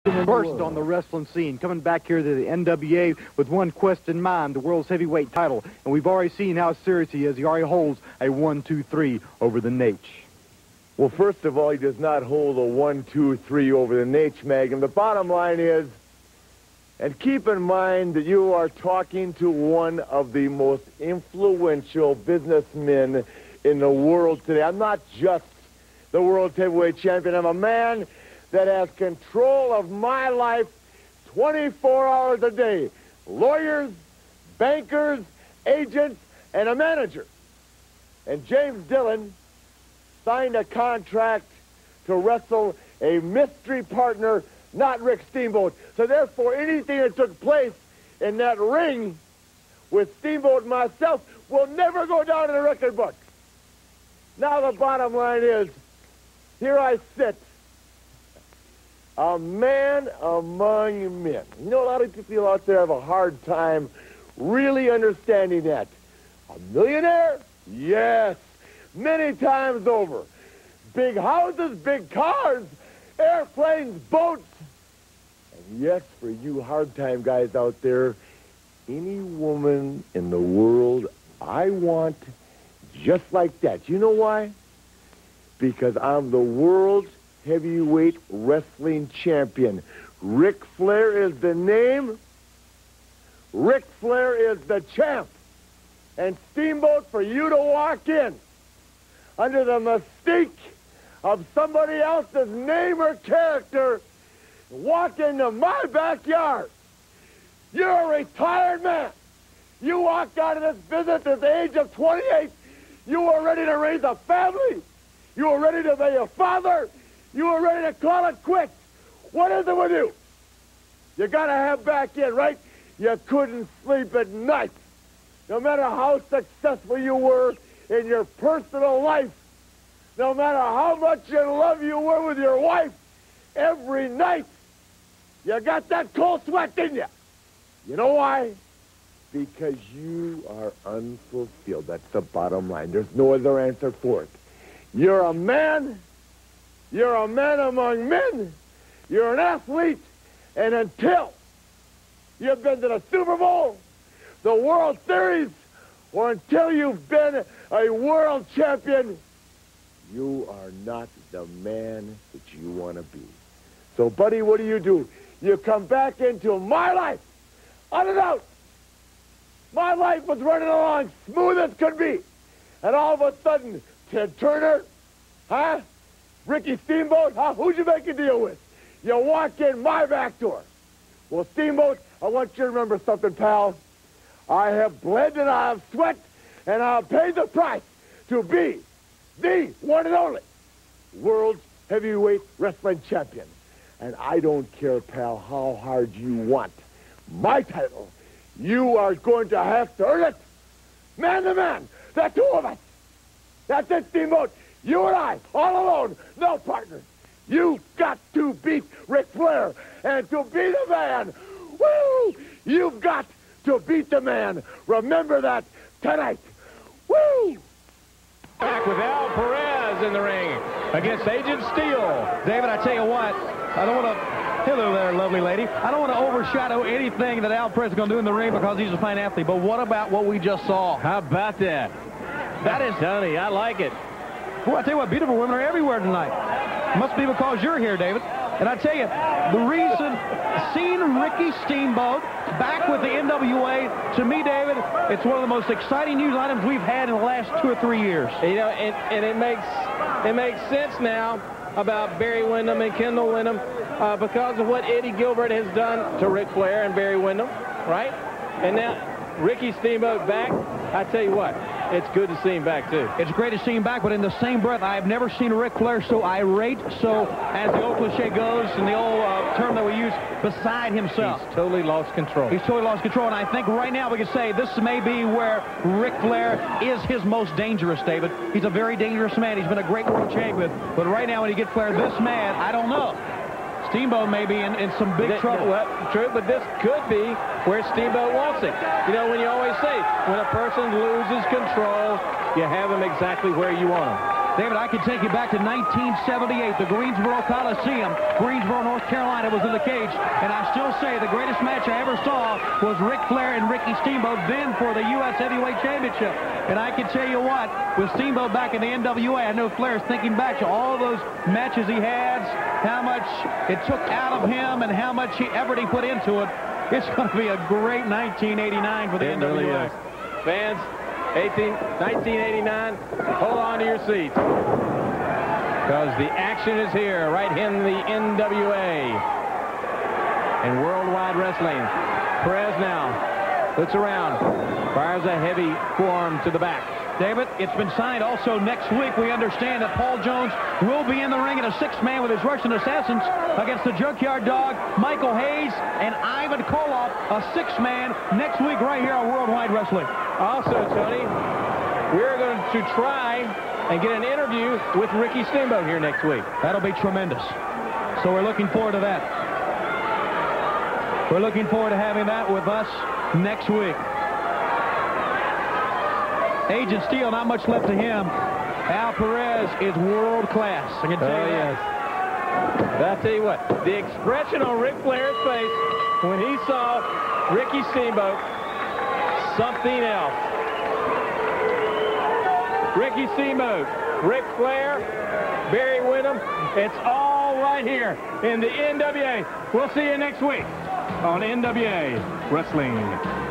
First on the wrestling scene, coming back here to the NWA with one quest in mind, the world's heavyweight title. And we've already seen how serious he is. He already holds a 1-2-3 over the Nate. Well, first of all, he does not hold a 1-2-3 over the Nate, Magnum. The bottom line is, and keep in mind that you are talking to one of the most influential businessmen in the world today. I'm not just the world heavyweight champion. I'm a man that has control of my life 24 hours a day. Lawyers, bankers, agents, and a manager. And James Dillon signed a contract to wrestle a mystery partner, not Rick Steamboat. So therefore, anything that took place in that ring with Steamboat and myself will never go down in the record book. Now the bottom line is, here I sit, a man among men. You know, a lot of people out there have a hard time really understanding that. A millionaire? Yes. Many times over. Big houses, big cars, airplanes, boats. And yes, for you hard-time guys out there, any woman in the world I want just like that. You know why? Because I'm the world's heavyweight wrestling champion. Ric Flair is the name. Ric Flair is the champ. And Steamboat, for you to walk in under the mystique of somebody else's name or character, walk into my backyard. You're a retired man. You walked out of this business at the age of 28. You were ready to raise a family. You were ready to be a father. You were ready to call it quits. What is it with you? You got to have back in, right? You couldn't sleep at night. No matter how successful you were in your personal life, no matter how much in love you were with your wife, every night you got that cold sweat in you. You know why? Because you are unfulfilled. That's the bottom line. There's no other answer for it. You're a man. You're a man among men. You're an athlete. And until you've been to the Super Bowl, the World Series, or until you've been a world champion, you are not the man that you want to be. So, buddy, what do? You come back into my life, unannounced. My life was running along smooth as could be. And all of a sudden, Ted Turner, huh? Ricky Steamboat, huh? Who'd you make a deal with? You walk in my back door. Well, Steamboat, I want you to remember something, pal. I have bled and I have sweat, and I have paid the price to be the one and only world heavyweight wrestling champion. And I don't care, pal, how hard you want my title. You are going to have to earn it. Man to man, the two of us. That's it, Steamboat. You and I, all alone, no partners. You've got to beat Ric Flair. And to be the man, woo, you've got to beat the man. Remember that tonight. Woo! Back with Al Perez in the ring against Agent Steel. David, I tell you what, I don't want to... Hello there, lovely lady. I don't want to overshadow anything that Al Perez is going to do in the ring because he's a fine athlete, but what about what we just saw? How about that? That is... Tony, I like it. Boy, I tell you what, beautiful women are everywhere tonight. Must be because you're here, David. And I tell you, the reason, seeing Ricky Steamboat back with the NWA, to me, David, it's one of the most exciting news items we've had in the last 2 or 3 years. You know, and it makes sense now about Barry Windham and Kendall Windham because of what Eddie Gilbert has done to Ric Flair and Barry Windham, right? And now Ricky Steamboat back. I tell you what, it's good to see him back, too. It's great to see him back, but in the same breath, I have never seen Ric Flair so irate, so, as the old cliche goes, and the old term that we use, beside himself. He's totally lost control. He's totally lost control, and I think right now we can say this may be where Ric Flair is his most dangerous, David. He's a very dangerous man. He's been a great world champion, but right now when you get Flair this mad, I don't know. Steamboat may be in some big trouble. Well, true, but this could be where Steamboat wants it. You know, when you always say, when a person loses control, you have him exactly where you want him. David, I can take you back to 1978, the Greensboro Coliseum. Greensboro, North Carolina was in the cage, and I still say the greatest match I ever saw was Ric Flair and Ricky Steamboat, then for the U.S. Heavyweight Championship. And I can tell you what, with Steamboat back in the NWA, I know Flair's thinking back to all those matches he had, how much it took out of him and how much effort he put into it. It's going to be a great 1989 for the NWA. Really is. Fans, 1989, hold on to your seats, because the action is here right in the NWA and Worldwide Wrestling. Perez now looks around, fires a heavy forearm to the back. David, it's been signed also next week. We understand that Paul Jones will be in the ring in a six-man with his Russian assassins against the Junkyard Dog, Michael Hayes, and Ivan Koloff, a six-man next week right here on Worldwide Wrestling. Also, Tony, we're going to try and get an interview with Ricky Steamboat here next week. That'll be tremendous. So we're looking forward to that. We're looking forward to having that with us next week. Agent Steele, not much left to him. Al Perez is world class. I can tell you that. Yes. But I'll tell you what, the expression on Ric Flair's face when he saw Ricky Steamboat, something else. Ricky Steamboat, Ric Flair, Barry Windham, it's all right here in the NWA. We'll see you next week on NWA Wrestling.